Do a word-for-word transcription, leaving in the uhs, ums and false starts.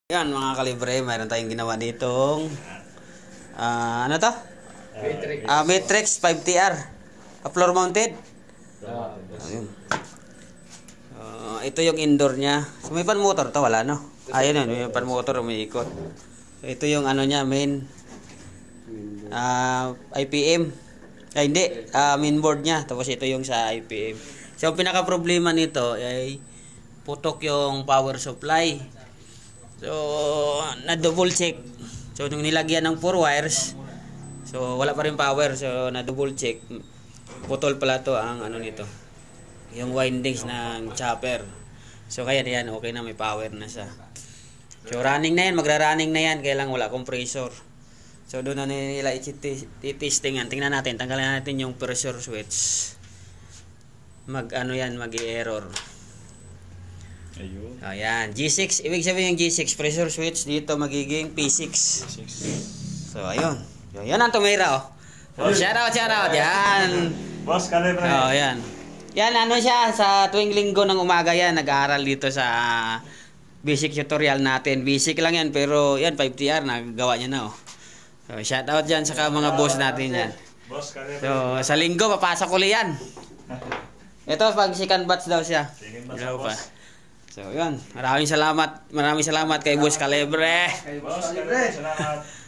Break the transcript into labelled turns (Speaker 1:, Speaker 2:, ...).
Speaker 1: Yan mga kalibre, mayroon tayong ginawa ditong uh, ano to?
Speaker 2: Matrix.
Speaker 1: Uh, Matrix five T R. Uh, floor mounted. Ayun. Uh, ito yung indoor niya. So, may pan motor to, wala no? Ayun yun, may pan motor umiikot. So, ito yung ano niya, main uh, I P M. Ay hindi, uh, main board niya. Tapos ito yung sa I P M. So, ang pinaka problema nito ay putok yung power supply. So, na-double check. So, nung nilagyan ng four wires, so, wala pa rin power. So, na-double check. Putol pala to ang ano nito. Yung windings ng chopper. So, kaya yan, okay na, may power na siya. So, running na yan. Magra-running na yan. Kaya lang wala compressor. So, doon na nila i-testingan. Tingnan natin. Tanggalan natin yung pressure switch. Mag, ano yan, mag-i-error.
Speaker 3: Ayun.
Speaker 1: Ayan, G six. Ibig sabihin yung G six pressure switch dito magiging P six.
Speaker 3: P six.
Speaker 1: So, ayun. Yan ang tumira, oh. So, shout out, shout out. Yan.
Speaker 3: Boss, kalibre.
Speaker 1: Oh, yan. Yan, ano siya, sa tuwing linggo ng umaga yan, nag-aaral dito sa basic tutorial natin. Basic lang yan, pero yan, five T R, nagagawa niya na, oh. So, shout out dyan sa mga boss natin yan.
Speaker 3: Boss, kalibre.
Speaker 1: So, sa linggo, papasok uli yan. Ito, pag second batch daw siya.
Speaker 3: Sige, boss.
Speaker 1: Ito pa. So, yun. Maraming salamat. Maraming salamat kay Boss Calibre.
Speaker 3: Boss, kalibre. Salamat.